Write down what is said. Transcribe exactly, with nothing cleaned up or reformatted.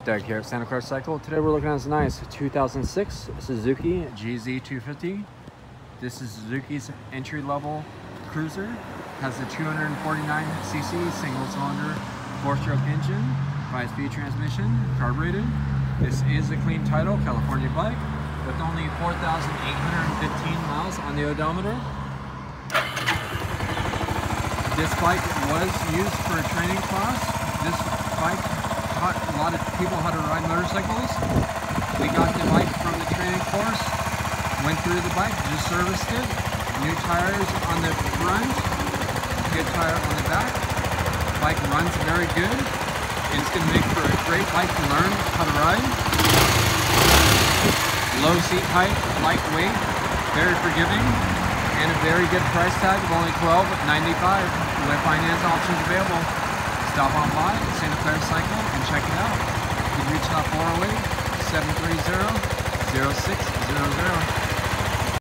Doug here at Santa Clara Cycle. Today we're looking at this nice two thousand six Suzuki G Z two fifty. This is Suzuki's entry-level cruiser. Has a two hundred forty-nine c c single-cylinder four-stroke engine, five-speed transmission, carbureted. This is a clean title California bike with only four thousand eight hundred fifteen miles on the odometer. This bike was used for a training class. This bike taught a lot of people how to ride motorcycles. We got the bike from the training course, went through the bike, just serviced it. New tires on the front, good tire on the back. Bike runs very good. It's going to make for a great bike to learn how to ride. Low seat height, lightweight, very forgiving, and a very good price tag of only twelve ninety-five with finance options available. Stop on by at Santa Clara Cycle and check it out. You can reach out four oh eight, seven three zero, zero six zero zero.